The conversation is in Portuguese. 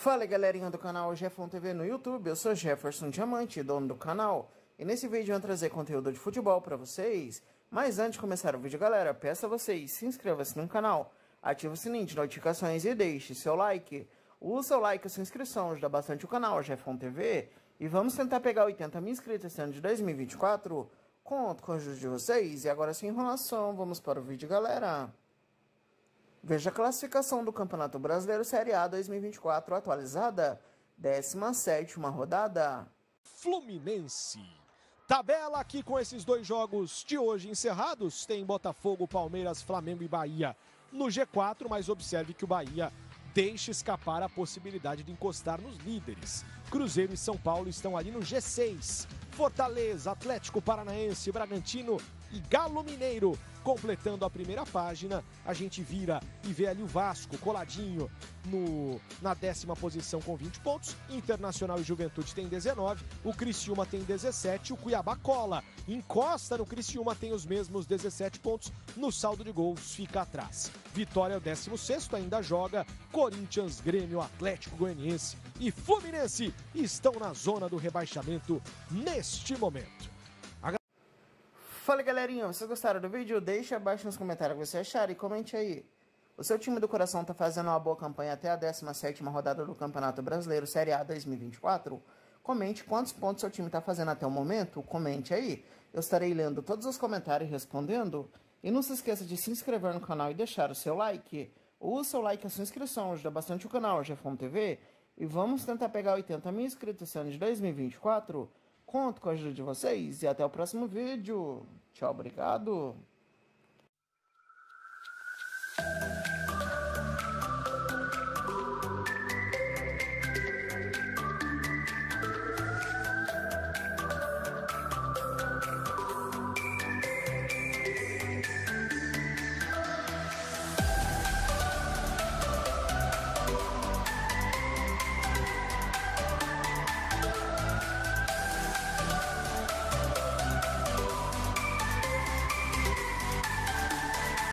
Fala galerinha do canal Jefferson TV no YouTube, eu sou Jefferson Diamante, dono do canal. E nesse vídeo eu vou trazer conteúdo de futebol pra vocês. Mas antes de começar o vídeo galera, peço a vocês, se inscreva-se no canal, ative o sininho de notificações e deixe seu like. O seu like e a sua inscrição ajuda bastante o canal Jefferson TV. E vamos tentar pegar 80 mil inscritos esse ano de 2024. Conto com a ajuda de vocês. E agora sem enrolação, vamos para o vídeo galera. Veja a classificação do Campeonato Brasileiro Série A 2024 atualizada, 17ª rodada. Fluminense. Tabela aqui com esses dois jogos de hoje encerrados. Tem Botafogo, Palmeiras, Flamengo e Bahia no G4, mas observe que o Bahia deixa escapar a possibilidade de encostar nos líderes. Cruzeiro e São Paulo estão ali no G6. Fortaleza, Atlético Paranaense, Bragantino e Galo Mineiro completando a primeira página. A gente vira e vê ali o Vasco coladinho na 10ª posição com 20 pontos. Internacional e Juventude tem 19, o Criciúma tem 17, o Cuiabá cola, encosta no Criciúma, tem os mesmos 17 pontos, no saldo de gols fica atrás. Vitória é o 16º, ainda joga. Corinthians, Grêmio, Atlético Goianiense e Fluminense estão na zona do rebaixamento neste momento. Fala galerinha, vocês gostaram do vídeo? Deixa abaixo nos comentários o que você acharam e comente aí. O seu time do coração tá fazendo uma boa campanha até a 17ª rodada do Campeonato Brasileiro Série A 2024? Comente quantos pontos seu time tá fazendo até o momento, comente aí. Eu estarei lendo todos os comentários e respondendo. E não se esqueça de se inscrever no canal e deixar o seu like. O seu like e a sua inscrição ajuda bastante o canal Jefferson TV. E vamos tentar pegar 80 mil inscritos esse ano de 2024. Conto com a ajuda de vocês e até o próximo vídeo. Tchau, obrigado.